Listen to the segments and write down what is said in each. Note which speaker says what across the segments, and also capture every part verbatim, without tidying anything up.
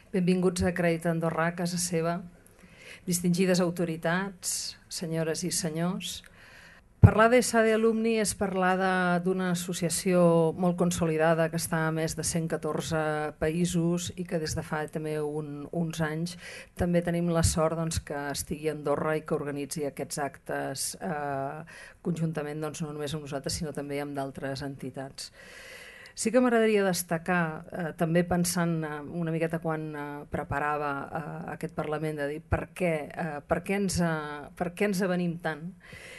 Speaker 1: Benvinguts a Crèdit Andorrà, a casa seva. Distingides autoritats, senyores i senyors. Parlar de SADE Alumni és parlar d'una associació molt consolidada que està a més de cent catorze països i que des de fa també un, uns anys també tenim la sort doncs, que estigui a Andorra i que organitzi aquests actes eh, conjuntament doncs, no només amb nosaltres sinó també amb d'altres entitats. Sí que m'agradaria destacar, eh, també pensant eh, una miqueta quan eh, preparava eh, aquest Parlament, de dir per què, eh, per què, ens, eh, per què ens avenim tant.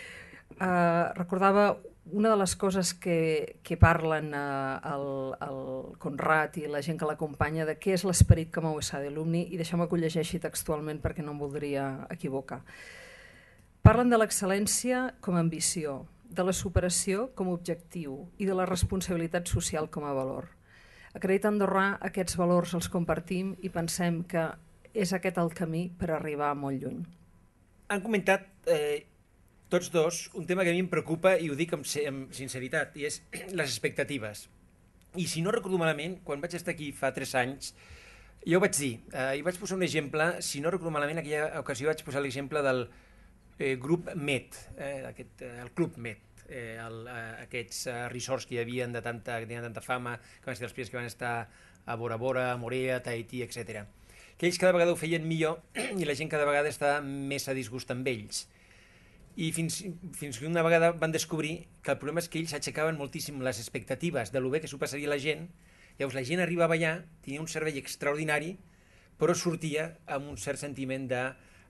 Speaker 1: Uh, recordava una de les coses que, que parlen uh, el, el Conrad i la gent que l'acompanya de què és l'esperit que mou SADE Alumni, i deixeu-me que ho llegeixi textualment perquè no em voldria equivocar. Parlen de l'excel·lència com a ambició, de la superació com a objectiu i de la responsabilitat social com a valor. A Crèdit Andorrà aquests valors els compartim i pensem que és aquest el camí per arribar molt lluny.
Speaker 2: Han comentat eh, tots dos un tema que a mi em preocupa i ho dic amb, amb sinceritat, i és les expectatives. I si no recordo malament, quan vaig estar aquí fa tres anys, jo ho vaig dir, eh, i vaig posar un exemple, si no recordo malament, en aquella ocasió vaig posar l'exemple del eh, grup Met, eh, aquest, eh, el club Met, eh, el, eh, aquests eh, resorts que hi havia de tanta, que tenien tanta fama, que van ser els primers que van estar a Bora Bora, a Morea, a Tahití, etcètera. Que ells cada vegada ho feien millor i la gent cada vegada està més a disgust amb ells. I fins, fins que una vegada van descobrir que el problema és que ells aixecaven moltíssim les expectatives de lo bé que s'ho passaria la gent. Llavors la gent arribava allà, tenia un servei extraordinari, però sortia amb un cert sentiment de,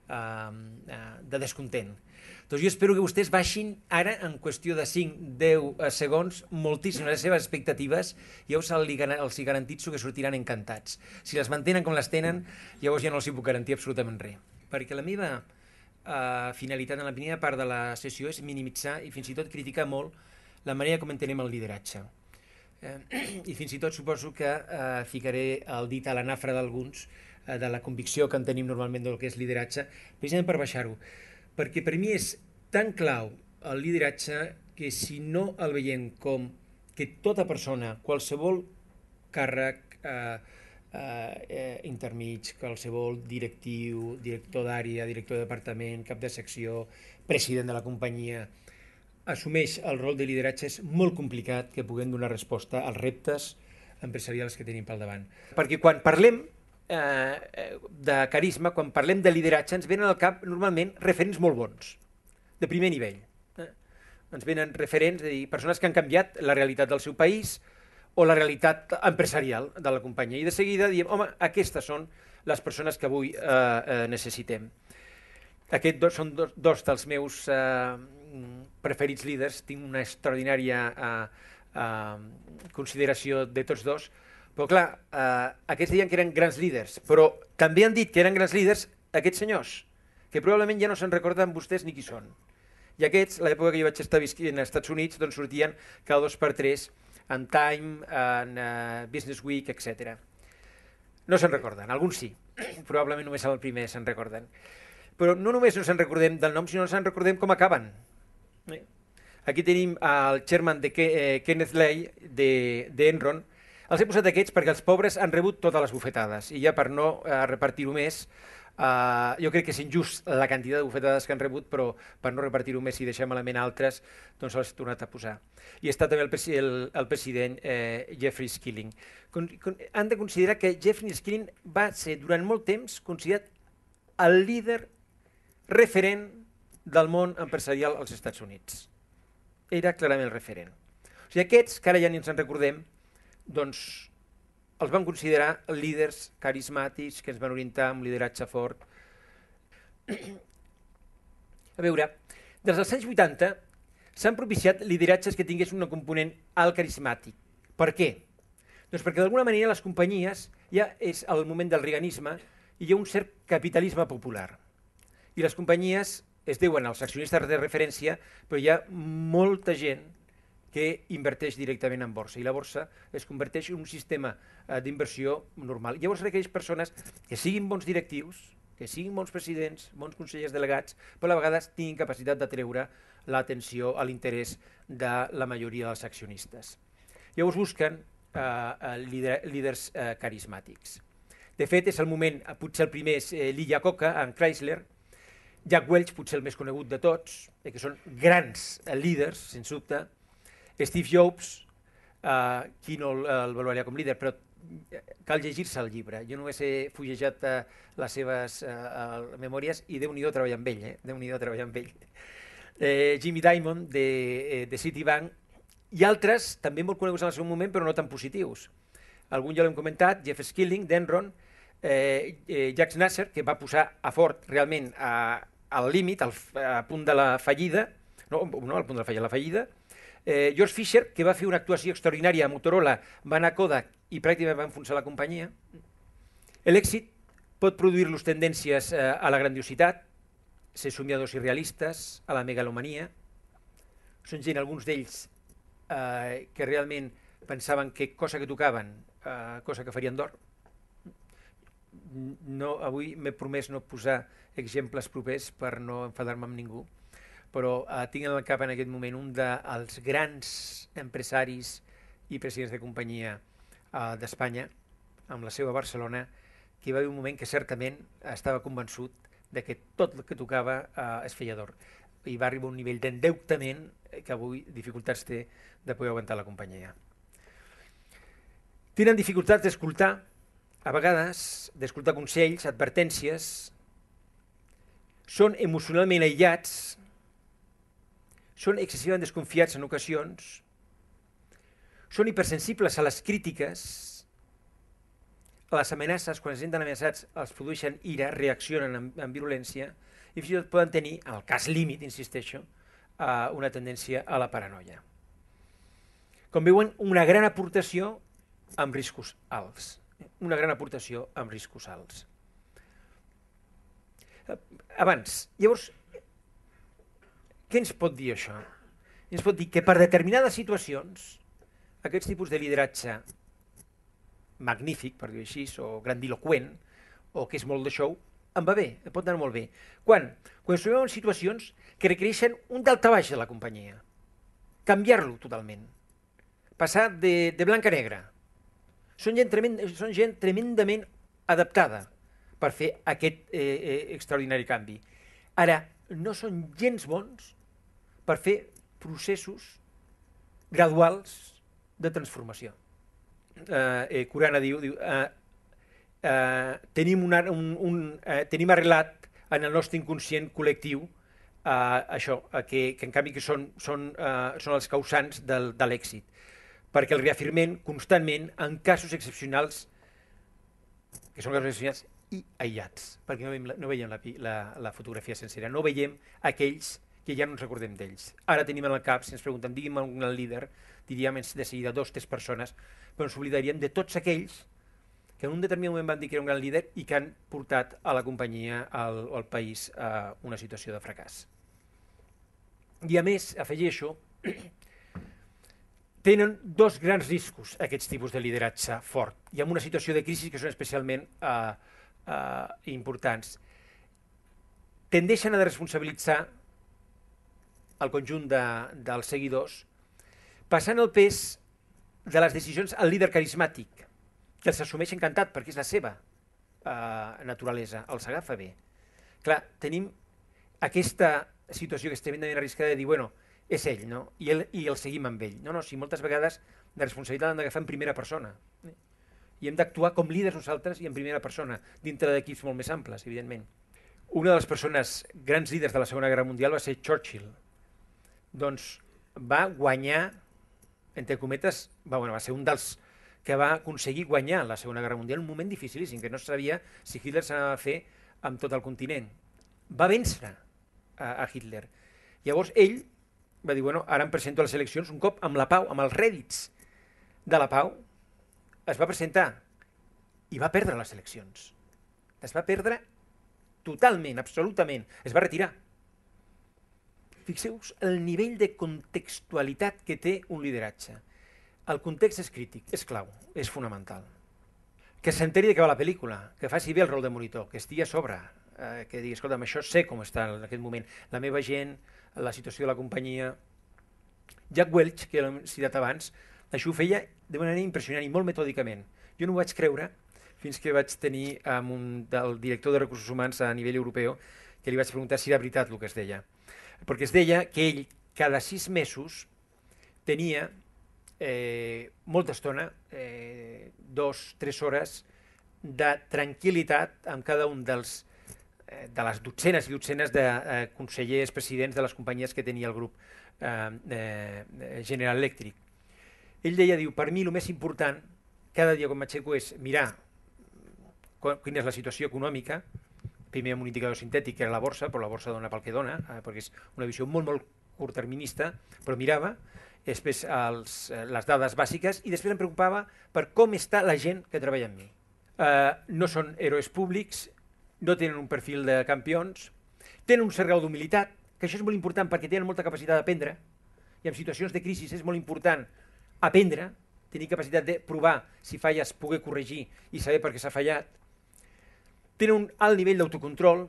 Speaker 2: uh, de descontent. Doncs jo espero que vostès baixin ara, en qüestió de cinc a deu segons, moltíssim les seves expectatives, i llavors els hi garantitzo que sortiran encantats. Si les mantenen com les tenen, llavors ja no els hi puc garantir absolutament res. Perquè la meva Uh, finalitat en la primera part de la sessió és minimitzar i fins i tot criticar molt la manera com entenem el lideratge. Uh, I fins i tot suposo que uh, ficaré el dit a la nafra d'alguns uh, de la convicció que en tenim normalment del que és lideratge, precisament per baixar-ho. Perquè per mi és tan clau el lideratge que si no el veiem com que tota persona, qualsevol càrrec uh, Uh, eh, intermig, qualsevol directiu, director d'àrea, director de departament, cap de secció, president de la companyia, assumeix el rol de lideratge, és molt complicat que puguem donar resposta als reptes empresarials que tenim pel davant. Perquè quan parlem eh, de carisma, quan parlem de lideratge, ens venen al cap normalment referents molt bons, de primer nivell. Eh? Ens venen referents, és a dir, persones que han canviat la realitat del seu país, o la realitat empresarial de la companyia. I de seguida diem, home, aquestes són les persones que avui eh, eh, necessitem. Aquests dos són dos, dos dels meus eh, preferits líders, tinc una extraordinària eh, eh, consideració de tots dos, però clar, eh, aquests deien que eren grans líders, però també han dit que eren grans líders aquests senyors, que probablement ja no se'n recorden vostès ni qui són. I aquests, a l'època que jo vaig estar visquent als Estats Units, doncs sortien cada dos per tres en Time, en uh, Business Week, etcètera. No se'n recorden, alguns sí, probablement només el primer se'n recorden. Però no només no se'n recordem del nom, sinó se'n recordem com acaben. Eh? Aquí tenim el chairman de Ke eh, Kenneth Lay d'Enron. Els he posat aquests perquè els pobres han rebut totes les bufetades, i ja per no uh, repartir-ho més, Uh, jo crec que és injust la quantitat de bufetades que han rebut, però per no repartir-ho més i deixar malament altres, doncs els he tornat a posar. I està també el, presi el, el president eh, Jeffrey Skilling. Con, con, han de considerar que Jeffrey Skilling va ser durant molt temps considerat el líder referent del món empresarial als Estats Units. Era clarament el referent. O sigui, aquests, que ara ja ni ens en recordem, doncs els van considerar líders carismàtics que ens van orientar amb lideratge fort. A veure, des dels anys vuitanta s'han propiciat lideratges que tinguessin un component alt carismàtic. Per què? Doncs perquè d'alguna manera les companyies ja és el moment del reaganisme i hi ha un cert capitalisme popular. I les companyies es deuen als accionistes de referència, però hi ha molta gent que inverteix directament en borsa, i la borsa es converteix en un sistema eh, d'inversió normal. Llavors requereix persones que siguin bons directius, que siguin bons presidents, bons consellers delegats, però a vegades tinguin capacitat d'atreure l'atenció a l'interès de la majoria dels accionistes. Llavors busquen eh, líder, líders eh, carismàtics. De fet, és el moment, potser el primer és eh, Lee Iacocca, en Chrysler, Jack Welch, potser el més conegut de tots, eh, que són grans eh, líders, sens dubte, Steve Jobs, eh, qui no el, el valoraria com líder, però cal llegir-se el llibre. Jo només he fullejat eh, les seves eh, memòries i Déu-n'hi-do treballar amb ell, eh? Déu-n'hi-do treballar amb ell. Eh, Jimmy Dimon, de, eh, de Citibank, i altres també molt coneguts en el seu moment, però no tan positius. Algun ja l'hem comentat, Jeff Skilling, d'Enron, eh, eh, Jack Nasser, que va posar a Ford realment a, al límit, al, a punt de la fallida, no, no al punt de la fallida, la fallida, eh, George Fisher, que va fer una actuació extraordinària a Motorola, va anar a Kodak i pràcticament va enfonsar la companyia. L'èxit pot produir-los tendències eh, a la grandiositat, ser somiadors i realistes, a la megalomania. Són gent, alguns d'ells, eh, que realment pensaven que cosa que tocaven, eh, cosa que farien d'or. No, avui m'he promès no posar exemples propers per no enfadar-me amb ningú, però eh, tinc en el cap en aquest moment un dels grans empresaris i presidents de companyia eh, d'Espanya, amb la seva Barcelona, que hi va haver un moment que certament estava convençut de que tot el que tocava eh, es feia d'or. I va arribar a un nivell d'endeutament que avui dificultats té de poder aguantar la companyia. Tenen dificultats d'escoltar, a vegades, d'escoltar consells, advertències, són emocionalment aïllats, són excessivament desconfiats en ocasions, són hipersensibles a les crítiques, a les amenaces, quan es senten amenaçats els produeixen ira, reaccionen amb, amb virulència i fins i tot poden tenir, en el cas límit, insisteixo, uh, una tendència a la paranoia. Com veuen, una gran aportació amb riscos alts. Una gran aportació amb riscos alts. Abans, llavors, què ens pot dir això? Ens pot dir que per determinades situacions, aquests tipus de lideratge magnífic, per dir-ho així, o grandiloquent, o que és molt de show, em va bé, em pot anar molt bé. Quan? Quan ens trobem en situacions que requereixen un daltabaix de la companyia. Canviar-lo totalment. Passar de, de blanc a negre. Són gent, tremend, són gent tremendament adaptada per fer aquest eh, eh, extraordinari canvi. Ara, no són gens bons per fer processos graduals de transformació. Eh, eh, Kurana diu, diu eh, eh, tenim, una, un, un, eh, tenim arrelat en el nostre inconscient col·lectiu eh, això, eh, que, que en canvi que són, són, eh, són els causants del, de l'èxit, perquè el reafirmem constantment en casos excepcionals, que són casos excepcionals i aïllats, perquè no veiem, la, no veiem la, la, la fotografia sencera, no veiem aquells que ja no ens recordem d'ells. Ara tenim en el cap, si ens preguntem, digui'm un líder, diríem de seguida dos, tres persones, però ens oblidaríem de tots aquells que en un determinat moment van dir que era un gran líder i que han portat a la companyia al, o al país a una situació de fracàs. I a més, afegeixo, tenen dos grans riscos aquests tipus de lideratge fort i en una situació de crisi que són especialment eh, eh, importants. Tendeixen a responsabilitzar el conjunt de, dels seguidors passant el pes de les decisions al líder carismàtic, que els assumeix encantat perquè és la seva eh, naturalesa, els agafa bé. Clar, tenim aquesta situació que és tremendament arriscada de dir, bueno, és ell, no? I, el, i el seguim amb ell. No, no, si moltes vegades la responsabilitat l'hem d'agafar en primera persona. I hem d'actuar com líders nosaltres i en primera persona, dintre d'equips molt més amples, evidentment. Una de les persones grans líders de la Segona Guerra Mundial va ser Churchill. Doncs va guanyar, entre cometes, va, bueno, va ser un dels que va aconseguir guanyar la Segona Guerra Mundial en un moment dificilíssim, que no sabia si Hitler s'anava a fer amb tot el continent. Va vèncer a, a Hitler. Llavors ell va dir, bueno, ara em presento a les eleccions un cop amb la pau, amb els rèdits de la pau, es va presentar i va perdre les eleccions. Es va perdre totalment, absolutament. Es va retirar. Fixeu-vos el nivell de contextualitat que té un lideratge. El context és crític, és clau, és fonamental. Que s'enteri de què va la pel·lícula, que faci bé el rol de monitor, que estigui a sobre, eh, que digui, escolta'm, això sé com està en aquest moment, la meva gent, la situació de la companyia. Jack Welch, que l'hem citat abans, això ho feia de manera impressionant i molt metòdicament. Jo no ho vaig creure fins que vaig tenir amb un, del director de recursos humans a nivell europeu, que li vaig preguntar si era veritat el que es deia. Perquè es deia que ell cada sis mesos tenia eh, molta estona, eh, dos, tres hores de tranquil·litat amb cada un dels eh, de les dotzenes i dotzenes de eh, consellers, presidents de les companyies que tenia el grup eh, eh, General Electric. Ell deia, diu, per mi el més important cada dia quan m'aixeco és mirar quina és la situació econòmica, primer amb un indicador sintètic que era la borsa, però la borsa dona pel que dona, eh, perquè és una visió molt, molt curtterminista, però mirava, després els, les dades bàsiques, i després em preocupava per com està la gent que treballa amb mi. Eh, no són herois públics, no tenen un perfil de campions, tenen un cert grau d'humilitat, que això és molt important perquè tenen molta capacitat d'aprendre, i en situacions de crisi és molt important aprendre, tenir capacitat de provar si falles, poder corregir i saber per què s'ha fallat. Tenen un alt nivell d'autocontrol,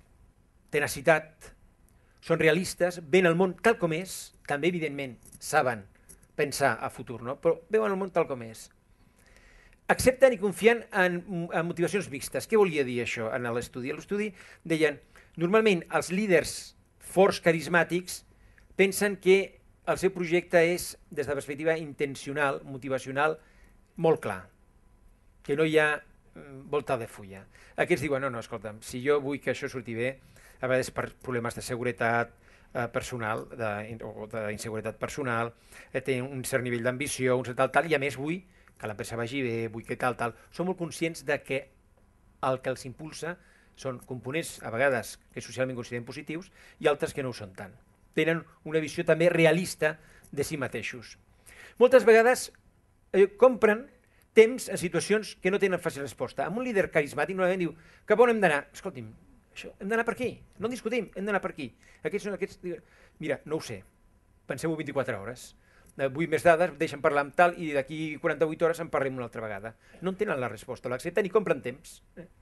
Speaker 2: tenacitat, són realistes, ven el món tal com és, també evidentment saben pensar a futur, no? Però veuen el món tal com és. Accepten i confien en, en motivacions mixtes. Què volia dir això en l'estudi? A l'estudi deien, normalment els líders forts carismàtics pensen que el seu projecte és, des de la perspectiva intencional, motivacional, molt clar, que no hi ha volta de fulla. Aquests diuen, no, no, escolta'm, si jo vull que això surti bé, a vegades per problemes de seguretat eh, personal, de, o d'inseguretat personal, eh, té un cert nivell d'ambició, un cert tal, tal, i a més vull que l'empresa vagi bé, vull que tal, tal. Són molt conscients de que el que els impulsa són components, a vegades, que socialment consideren positius, i altres que no ho són tant. Tenen una visió també realista de si mateixos. Moltes vegades eh, compren temps en situacions que no tenen fàcil resposta. Amb un líder carismàtic normalment diu, cap on hem d'anar? Escolti'm, això, hem d'anar per aquí, no en discutim, hem d'anar per aquí. Aquests són aquests... Mira, no ho sé, penseu-ho vint-i-quatre hores. Vull més dades, deixen parlar amb tal i d'aquí quaranta-vuit hores en parlem una altra vegada. No en tenen la resposta, l'accepten i compren temps.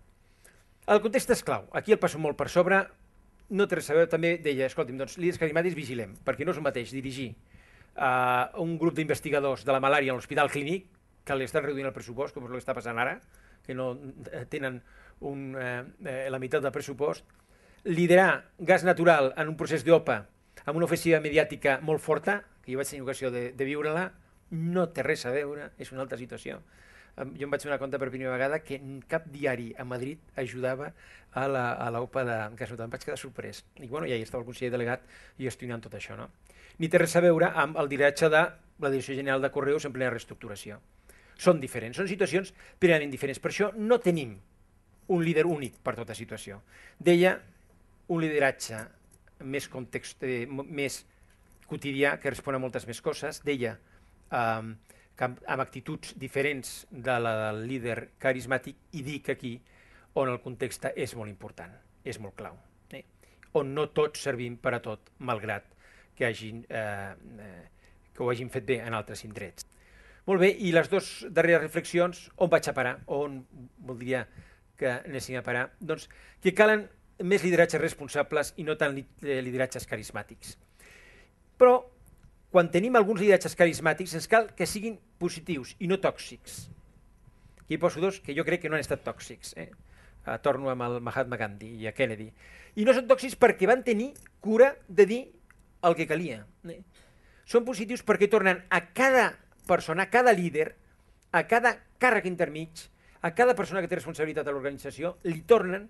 Speaker 2: El context és clau, aquí el passo molt per sobre, no té res a veure, també deia, escolti'm, doncs líders carismàtics vigilem, perquè no és el mateix dirigir uh, un grup d'investigadors de la malària a l'hospital clínic, que li estan reduint el pressupost, com és el que està passant ara, que no tenen un, eh, la meitat del pressupost, liderar gas natural en un procés d'OPA amb una ofensiva mediàtica molt forta, que jo vaig tenir ocasió de, de viure-la, no té res a veure, és una altra situació. Jo em vaig donar compte per primera vegada que cap diari a Madrid ajudava a l'OPA de gas natural. Em vaig quedar sorprès. I bueno, ja hi estava el conseller delegat gestionant tot això. No? Ni té res a veure amb el lideratge de la Direcció General de Correus en plena reestructuració. Són diferents, són situacions plenament diferents. Per això no tenim un líder únic per tota situació. Deia un lideratge més, context, eh, més quotidià, que respon a moltes més coses. Deia eh, que amb, amb actituds diferents de la del líder carismàtic, i dic aquí on el context és molt important, és molt clau. Eh? On no tots servim per a tot, malgrat que, hagin, eh, eh, que ho hagin fet bé en altres indrets. Molt bé, i les dues darreres reflexions, on vaig a parar, on voldria que anéssim a parar? Doncs que calen més lideratges responsables i no tant lideratges carismàtics. Però, quan tenim alguns lideratges carismàtics, ens cal que siguin positius i no tòxics. Aquí poso dos que jo crec que no han estat tòxics. Eh? Torno amb el Mahatma Gandhi i a Kennedy. I no són tòxics perquè van tenir cura de dir el que calia. Eh? Són positius perquè tornen a cada persona, a cada líder, a cada càrrec intermig, a cada persona que té responsabilitat a l'organització, li tornen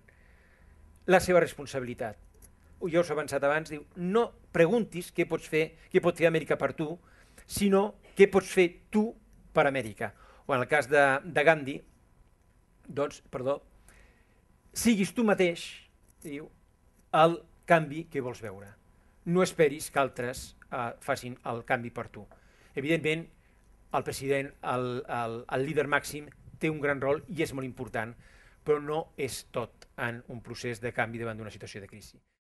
Speaker 2: la seva responsabilitat. Ja us he avançat abans, diu, no preguntis què pots fer, què pot fer Amèrica per tu, sinó què pots fer tu per Amèrica. O en el cas de, de Gandhi, doncs, perdó, siguis tu mateix, diu, el canvi que vols veure. No esperis que altres eh, facin el canvi per tu. Evidentment, el president, el, el, el líder màxim, té un gran rol i és molt important, però no és tot en un procés de canvi davant d'una situació de crisi.